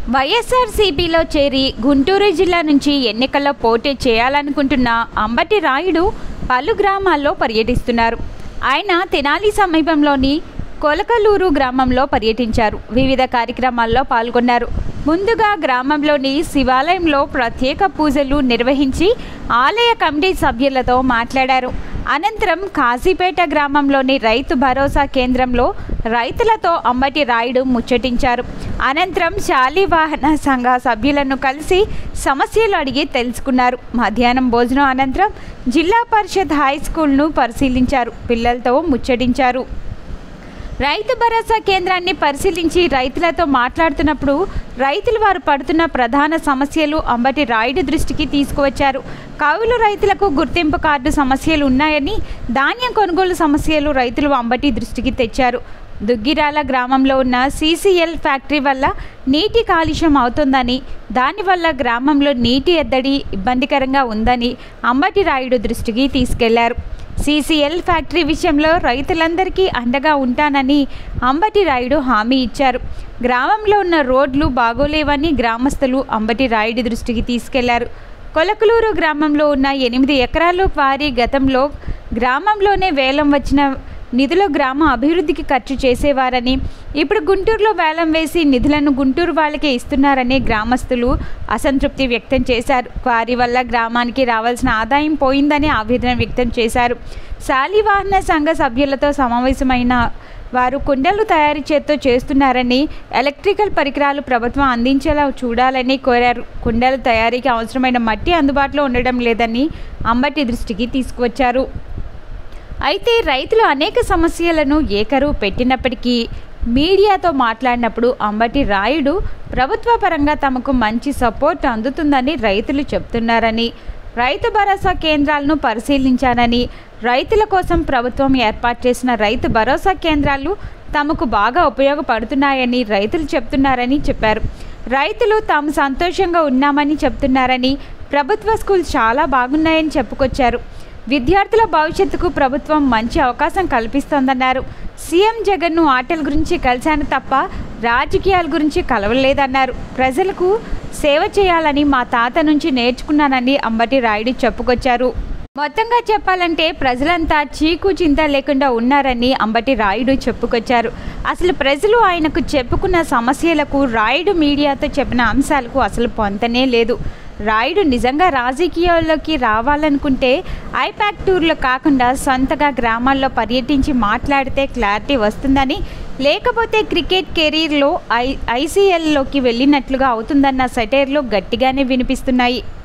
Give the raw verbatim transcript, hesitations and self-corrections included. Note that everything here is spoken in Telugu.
వైఎస్ఆర్సీపీలో చేరి గుంటూరు జిల్లా నుంచి ఎన్నికల్లో పోటీ చేయాలనుకుంటున్న అంబటి రాయుడు పలు గ్రామాల్లో పర్యటిస్తున్నారు. ఆయన తెనాలి సమీపంలోని కొలకలూరు గ్రామంలో పర్యటించారు. వివిధ కార్యక్రమాల్లో పాల్గొన్నారు. ముందుగా గ్రామంలోని శివాలయంలో ప్రత్యేక పూజలు నిర్వహించి ఆలయ కమిటీ సభ్యులతో మాట్లాడారు. అనంతరం కాశీపేట గ్రామంలోని రైతు భరోసా కేంద్రంలో రైతులతో అంబటి రాయుడు ముచ్చటించారు. అనంతరం శాలివాహన సంఘ సభ్యులను కలిసి సమస్యలు అడిగి తెలుసుకున్నారు. మధ్యాహ్నం భోజనం అనంతరం జిల్లా పరిషత్ హై స్కూల్ను పరిశీలించారు. పిల్లలతో ముచ్చటించారు. రైతు భరోసా కేంద్రాన్ని పరిశీలించి రైతులతో మాట్లాడుతున్నప్పుడు రైతులు వారు పడుతున్న ప్రధాన సమస్యలు అంబటి రాయుడు దృష్టికి తీసుకువచ్చారు. కౌలు రైతులకు గుర్తింపు కార్డు సమస్యలు ఉన్నాయని, ధాన్యం కొనుగోలు సమస్యలు రైతులు అంబటి దృష్టికి తెచ్చారు. దుగ్గిరాల గ్రామంలో ఉన్న సీసీఎల్ ఫ్యాక్టరీ వల్ల నీటి కాలుష్యం అవుతుందని, దానివల్ల గ్రామంలో నీటి ఎద్దడి ఇబ్బందికరంగా ఉందని అంబటి రాయుడు దృష్టికి తీసుకెళ్లారు. సీసీఎల్ ఫ్యాక్టరీ విషయంలో రైతులందరికీ అండగా ఉంటానని అంబటి రాయుడు హామీ ఇచ్చారు. గ్రామంలో ఉన్న రోడ్లు బాగోలేవని గ్రామస్తులు అంబటి రాయుడి దృష్టికి తీసుకెళ్లారు. కొలకలూరు గ్రామంలో ఉన్న ఎనిమిది ఎకరాలు వారి గతంలో గ్రామంలోనే వేలం వచ్చిన నిధులు గ్రామ అభివృద్ధికి ఖర్చు చేసేవారని, ఇప్పుడు గుంటూరులో వేలం వేసి నిధులను గుంటూరు వాళ్ళకే ఇస్తున్నారని గ్రామస్తులు అసంతృప్తి వ్యక్తం చేశారు. వారి వల్ల గ్రామానికి రావాల్సిన ఆదాయం పోయిందని ఆవేదన వ్యక్తం చేశారు. శాలివాహన సంఘ సభ్యులతో సమావేశమైన వారు కుండలు తయారీ చేత్తో చేస్తున్నారని, ఎలక్ట్రికల్ పరికరాలు ప్రభుత్వం అందించేలా చూడాలని కోరారు. కుండల తయారీకి అవసరమైన మట్టి అందుబాటులో ఉండడం లేదని అంబటి దృష్టికి తీసుకువచ్చారు. అయితే రైతులు అనేక సమస్యలను ఏకరువు పెట్టినప్పటికీ మీడియాతో మాట్లాడినప్పుడు అంబటి రాయుడు ప్రభుత్వ పరంగా తమకు మంచి సపోర్ట్ అందుతుందని రైతులు చెప్తున్నారని, రైతు భరోసా కేంద్రాలను పరిశీలించానని, రైతుల కోసం ప్రభుత్వం ఏర్పాటు చేసిన రైతు భరోసా కేంద్రాలు తమకు బాగా ఉపయోగపడుతున్నాయని రైతులు చెప్తున్నారని చెప్పారు. రైతులు తాము సంతోషంగా ఉన్నామని చెప్తున్నారని, ప్రభుత్వ స్కూల్ చాలా బాగున్నాయని చెప్పుకొచ్చారు. విద్యార్థుల భవిష్యత్తుకు ప్రభుత్వం మంచి అవకాశం కల్పిస్తోందన్నారు. సీఎం జగన్ను ఆటల గురించి కలిశాను తప్ప రాజకీయాల గురించి కలవలేదన్నారు. ప్రజలకు సేవ చేయాలని మా తాత నుంచి నేర్చుకున్నానని అంబటి రాయుడు చెప్పుకొచ్చారు. మొత్తంగా చెప్పాలంటే ప్రజలంతా చీకు చింత లేకుండా ఉన్నారని అంబటి రాయుడు చెప్పుకొచ్చారు. అసలు ప్రజలు ఆయనకు చెప్పుకున్న సమస్యలకు, రాయుడు మీడియాతో చెప్పిన అంశాలకు అసలు పొంతనే లేదు. రాయుడు నిజంగా రాజకీయాల్లోకి రావాలనుకుంటే ఐపాక్ టూర్లో కాకుండా సొంతగా గ్రామాల్లో పర్యటించి మాట్లాడితే క్లారిటీ వస్తుందని, లేకపోతే క్రికెట్ కెరీర్లో ఐ ఐసీఎల్లోకి వెళ్ళినట్లుగా అవుతుందన్న సెటైర్లు గట్టిగానే వినిపిస్తున్నాయి.